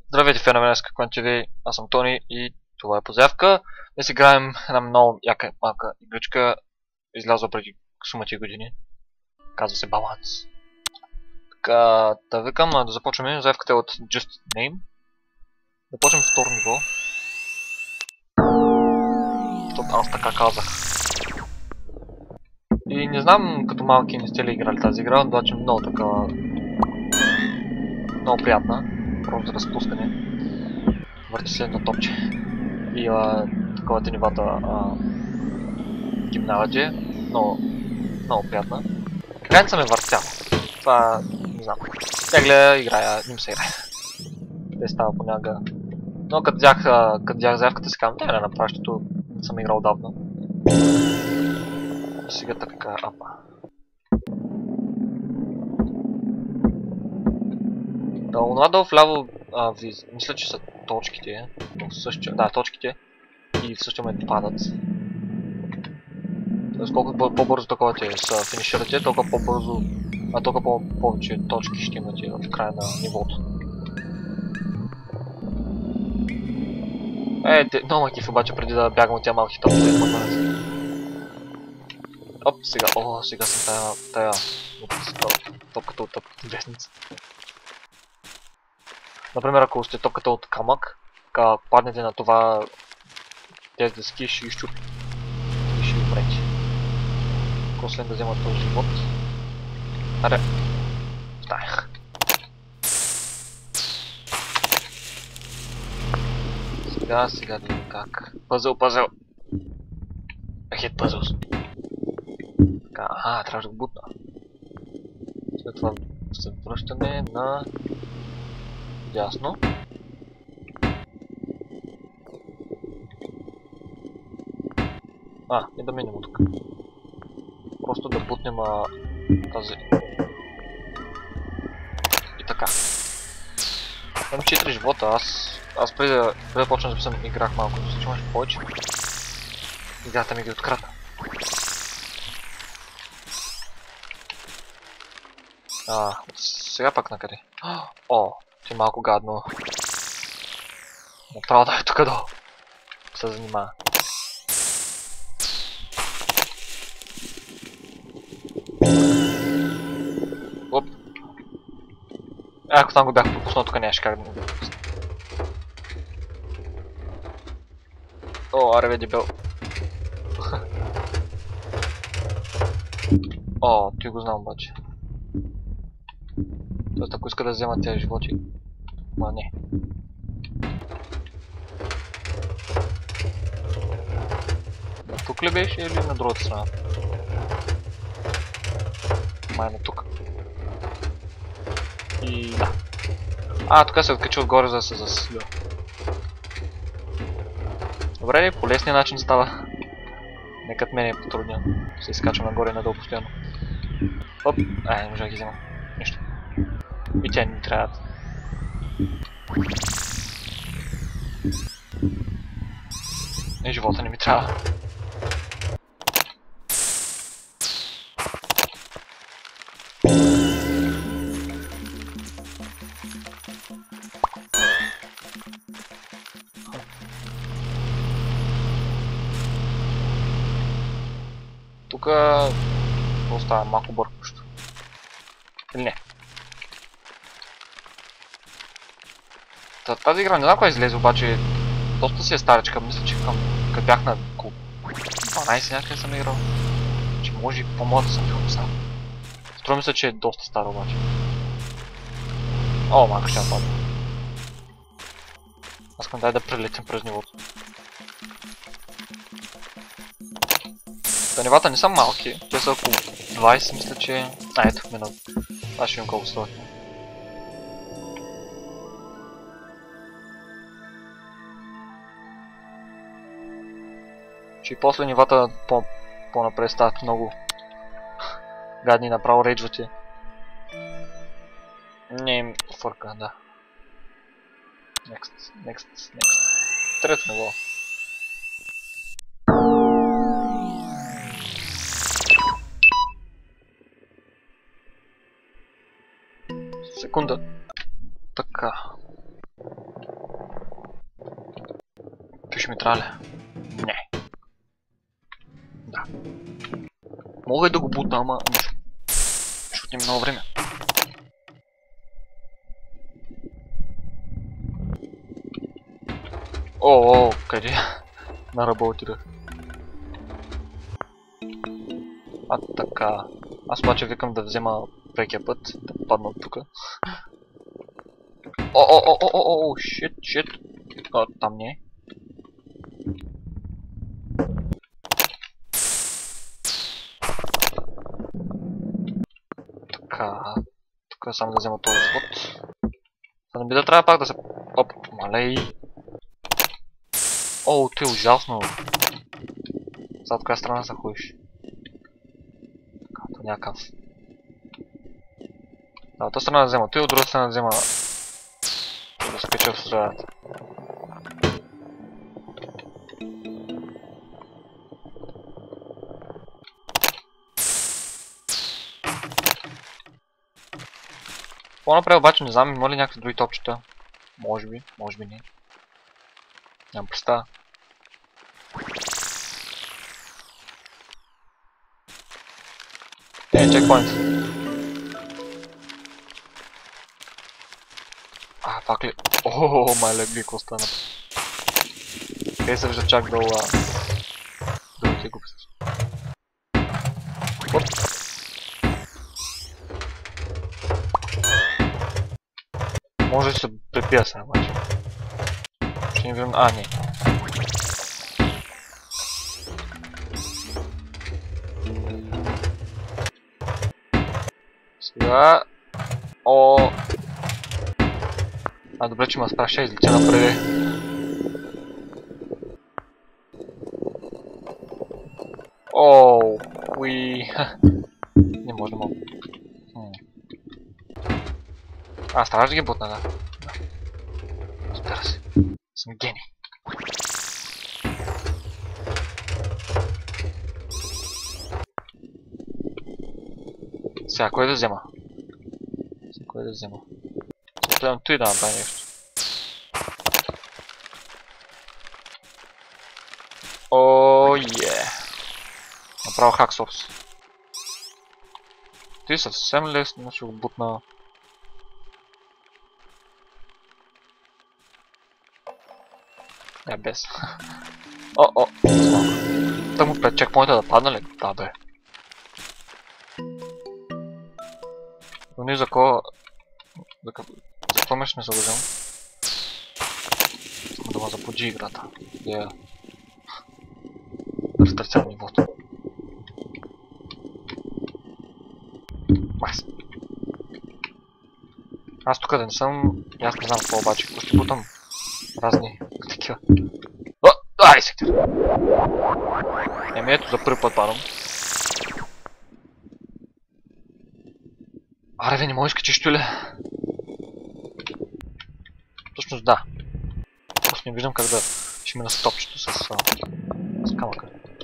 Здравейте, феноменеска Квен ТВ, аз съм Тони и това е Позявка. Днес играем една много яка малка игричка, излязла преди сумати години. Казва се Баланс. Така, да викам, да започваме. Заявката е от Just Name. Започваме второ ниво. Защото аз така казах. И не знам като малки не сте ли играли тази игра, но обаче много такава... много приятна. Просто за разпускане. Върти се едно топче. И таковате нивата гимналъджи. Много приятна. Граница ме въртяла. Това не знам. Тя гледа, играя, не ми се играе. Те става понякога. Но като взях заявката си казвам, тя не направи, защото не съм играл давно. И сега така, апа. Да, онова долу вляво, мисля, че са точките. Да, точките. И в същия момент падат. Тоест колкото по-бързо такова те са финиширате, толкова по-бързо, толкова повече точки ще имате в края на нивото. Много ме кеф обаче преди да бягам от тя малки топки. Оп, сега съм тая топката от вестница. Например, ако сте топката от камък, паднете на това тези дъски, ще изчупи и ще умрете. После да взема този живот. Аре, останах. Сега да видим как. Пъзъл. Хит пъзъл. Така, трябва да го бутна. След това се връщаме на дясно. И да минем от тук. Просто да бутнем тази. И така. Имам 4 живота, аз преди да почна да записам играх малко, но случи може повече. Играта ми ги открадна. Сега пак накъде? Ти малко гадно. Направо да е тук долу. Се занимава. Оп. Ако там го бях пропуснал, тук нямаше как да го пропусна. Аре бе дебел. Ти го знам обаче. Тоест ако иска да взема тези животи. Не. Тук ли беше или на другата страна? Май на тук. И да. Тук се откачи отгоре, за да се засилва. Добре, по лесния начин става. Нека от мен е по-трудния. Се изкачвам нагоре и надолу постоянно. Оп, не можа да ги взема. Нищо. И тя не трябва. И живота не ми трябва. Тук остава малко бъркащо. Или не? Тази игра не знам кога излезе, обаче доста си е старичка. Мисля, че като бях на около 12 някъде съм играл. Че може и по-млад да съм бил сам. Струва мисля, че е доста стара обаче. Малко ще нападна. Аз искам дай да прелетим през нивото. Нивата не са малки, те са около 20, мисля, че... Ето, минал. Аз ще видим колко стоят. Че и после нивата по-напред стават много гадни, направо рейджвате. Не им фърка, да. Next. Трето ниво. Секунда. Така. ще ми трябва ли? Не. Да. Мога и да го бутна, ама нищо. Ще отнеме много време. О, къде? На ръба отидах. А така. Аз обаче викам да взема прекия път, да падна от тука. О, шит. Там не е. Така. Тук само да взема този свод. За да не би да трябва пак да се... Оп, малей. О, ти е ужасно. За от коя страна се ходиш? Като някакъв. Да, от тази страна да взема той, от другата страна да взема... Да се кача в средата. По-напред обаче не знам, има ли някакви други топчета? Може би не. Нямам представа. Чекпоинт. Пак ли? О, мале, гледай какво стана. Къде се вижда чак долу, другите глупости. Оп. Може да се препия сега, обаче. Ще ни видим... не. Сега... добре, че ме спрашай, излетя напред. Не може да мога. Трябваше да ги бутна, да. Разбира се. Съм гений. Сега, кой да взема? Гледам той да направи нещо. Направо хаксорс. Той съвсем лесно ще го бутна. Без. Тък му пред чекпоинта да падна ли? Да, бе. Но не за кого... За какво ме ще не съгласям? Искам да ме заподжи играта. Разтърцам нивото. Аз тук да не съм... Аз не знам какво обаче. Какво ще бутам? Разни такива. Ай, сектор! Ето за първи път падам. Аре, не можеш качиш ли? Всъщност да. Просто не виждам как да ще мина с топчето с камъка.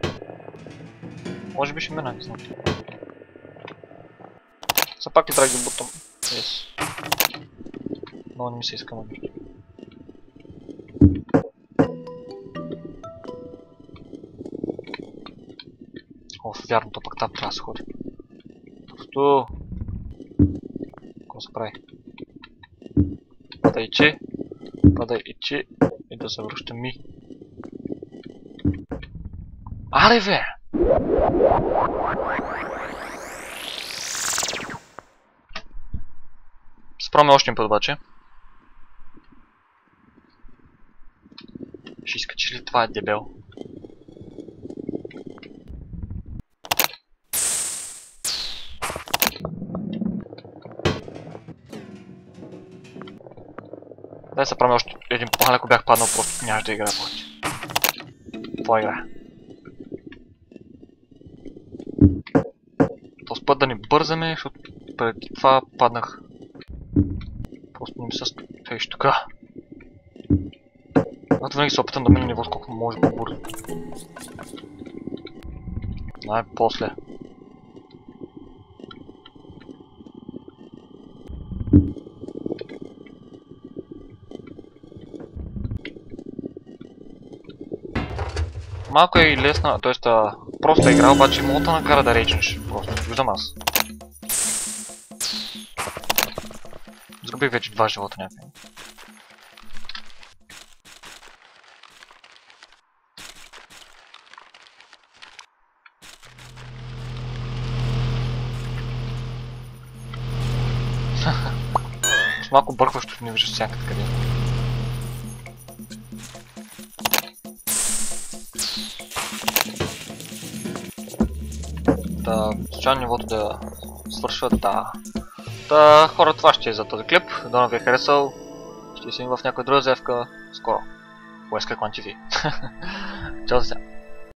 Може би ще мина, не знам. Все пак и трябва да ги бутам. Но не ми се иска на нещо. Вярно, то пак там трябва да се ходи. Просто... Какво се прави? Падай и да се връща ми. Аре, бе! Спраме още един път, обаче. Ще изкачи ли това дебел? Дай се правим още един план, ако бях паднал, просто нямаш да играя повече. Това игра. Този път да не бързаме, защото преди това паднах. Просто не ми се стоиш така. Аз винаги се опитам да мина нивото колко може по-бързо. Най-после. Малко е и лесна, т.е. проста игра, обаче мога да накара да рейджнеш. Просто виждам аз. Загубих вече 2 живота някъде. С малко бъркващо не виждаш всякъде къде. Да, случайно нивото да свършва, да. Та, хора, това ще е за този клип. Дано ви е харесал. Ще се видим в някоя друга заявка скоро. Уеска Клан TV. Чао за сега.